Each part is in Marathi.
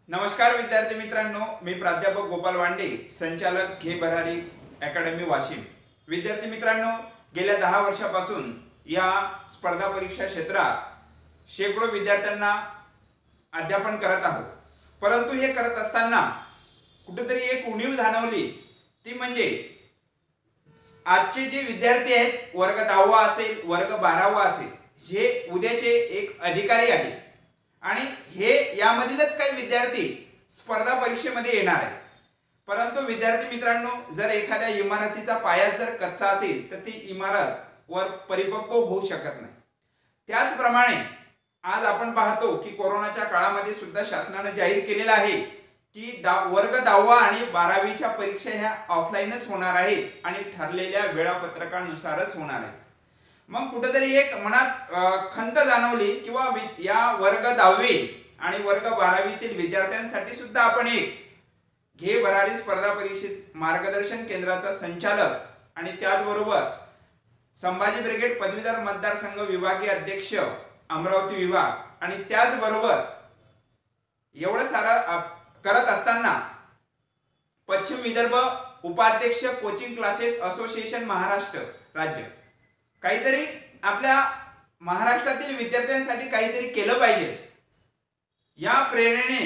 नमस्कार विद्यार्थी मित्रांनो, मी प्राध्यापक गोपाल वांडे, संचालक घे भरारी अकॅडमी वाशिम। विद्यार्थी मित्रांनो, गेल्या 10 वर्षापासून या स्पर्धा परीक्षा क्षेत्रात शेकडो विद्यार्थ्यांना अध्यापन करत आहोत। परंतु हे करत असताना कुठेतरी एक उणीव जाणवली, ती म्हणजे आजचे जे विद्यार्थी आहेत, वर्ग 10वा असेल, वर्ग 12वा असेल, जे उद्याचे एक अधिकारी आहेत आणि हे यामधीलच काही विद्यार्थी स्पर्धा परीक्षेमध्ये येणार आहेत। परंतु विद्यार्थी मित्रांनो, जर एखाद्या इमारतीचा पाया जर कच्चा असेल तर ती इमारत वर परिपक्व होऊ शकत नाही। त्याचप्रमाणे आज आपण पाहतो की कोरोनाच्या काळामध्ये सुद्धा शासनाने जाहीर केलेलं आहे की वर्ग 10वा आणि 12वीच्या परीक्षा ह्या ऑफलाईनच होणार आहेत आणि ठरलेल्या वेळापत्रकानुसारच होणार आहेत। मग कुठेतरी एक मनात खंत जाणवली किंवा या वर्ग 10वी आणि वर्ग 12वीतील विद्यार्थ्यांसाठी सुद्धा आपण एक घे भरारी स्पर्धा परीक्षेत मार्गदर्शन केंद्राचा संचालक आणि त्याचबरोबर संभाजी ब्रिगेड पदवीधर मतदारसंघ विभागीय अध्यक्ष अमरावती विभाग आणि त्याचबरोबर एवढं सारं करत असताना पश्चिम विदर्भ उपाध्यक्ष कोचिंग क्लासेस असोसिएशन महाराष्ट्र राज्य काहीतरी आपल्या महाराष्ट्रातील विद्यार्थ्यांसाठी काहीतरी केलं पाहिजे, या प्रेरणेने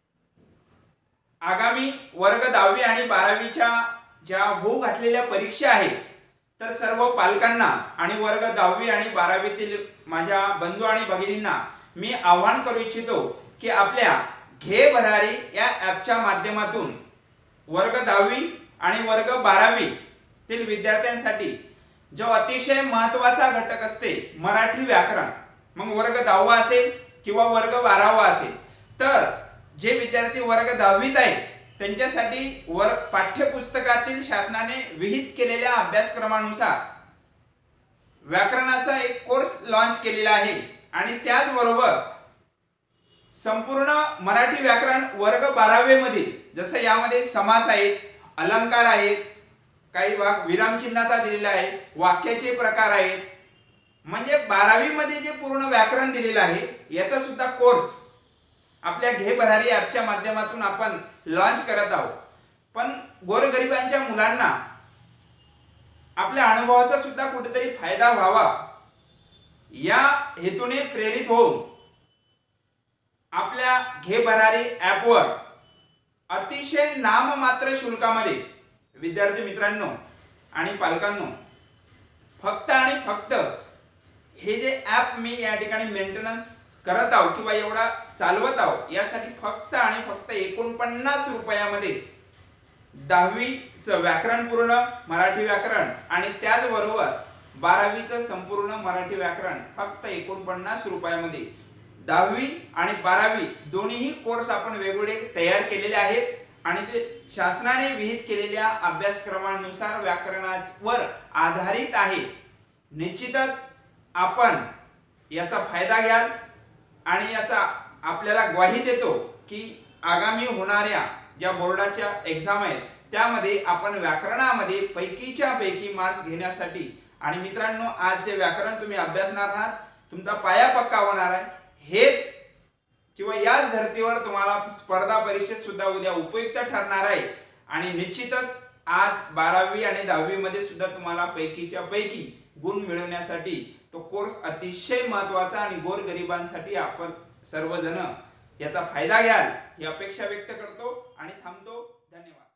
आगामी वर्ग 10वी आणि 12वीच्या ज्या होऊ घातलेल्या परीक्षा आहेत, तर सर्व पालकांना आणि वर्ग 10वी आणि 12वीतील माझ्या बंधू आणि भगिनींना मी आवाहन करू इच्छितो की आपल्या घे भरारी या ॲपच्या माध्यमातून वर्ग 10वी आणि वर्ग 12वी तील विद्यार्थ्यांसाठी जो अतिशय महत्त्वाचा घटक असते मराठी व्याकरण, मग वर्ग 10वा असेल किंवा वर्ग 12वा असेल, तर जे विद्यार्थी वर्ग 10वीत आहेत त्यांच्यासाठी पाठ्यपुस्तकातील शासनाने विहित केलेल्या अभ्यासक्रमानुसार व्याकरणाचा एक कोर्स लॉन्च केलेला आहे आणि त्याचबरोबर संपूर्ण मराठी व्याकरण वर्ग 12वे मध्ये जसं यामध्ये समास आहेत, अलंकार आहेत, काही भाग विरामचिन्हाचा दिलेला आहे, वाक्याचे प्रकार आहेत, म्हणजे 12वी मध्ये जे पूर्ण व्याकरण दिलेलं आहे याचा सुद्धा कोर्स आपल्या घे भरारी ॲपच्या माध्यमातून आपण लॉन्च करत आहोत। पण गोरगरिबांच्या मुलांना आपल्या अनुभवाचा सुद्धा कुठेतरी फायदा व्हावा या हेतूने प्रेरित होऊन आपल्या घे भरारी ॲपवर अतिशय नाममात्र शुल्कामध्ये विद्यार्थी मित्रांनो आणि पालकांनो फक्त आणि फक्त हे जे ॲप मी या ठिकाणी मेंटेनन्स करत आहोत किंवा एवढा चालवत आहोत यासाठी फक्त आणि फक्त 49 रुपयामध्ये 10वीचं व्याकरण पूर्ण मराठी व्याकरण आणि त्याचबरोबर 12वीचं संपूर्ण मराठी व्याकरण फक्त 49 रुपयामध्ये 10वी आणि 12वी दोन्ही कोर्स आपण वेगवेगळे तयार केलेले आहेत आणि ते शासनाने विहित केलेल्या अभ्यासक्रमानुसार व्याकरणावर आधारित आहे। निश्चितच आपण याचा फायदा घ्याल आणि याचा आपल्याला ग्वाही देतो की आगामी होणाऱ्या ज्या बोर्डाच्या एक्झाम आहेत त्यामध्ये आपण व्याकरणामध्ये पैकीच्या पैकी मार्क्स घेण्यासाठी आणि मित्रांनो आज जे व्याकरण तुम्ही अभ्यासणार आहात तुमचा पाया पक्का होणार आहे, हेच किंवा याच धर्तीवर तुम्हाला स्पर्धा परीक्षेत सुद्धा उद्या उपयुक्त ठरणार आहे आणि निश्चितच आज 12वी आणि 10वी मध्ये सुद्धा तुम्हाला पैकीच्या पैकी गुण मिळवण्यासाठी तो कोर्स अतिशय महत्त्वाचा आणि गोरगरिबांसाठी आपण सर्वजण याचा फायदा घ्याल ही अपेक्षा व्यक्त करतो आणि थांबतो। धन्यवाद।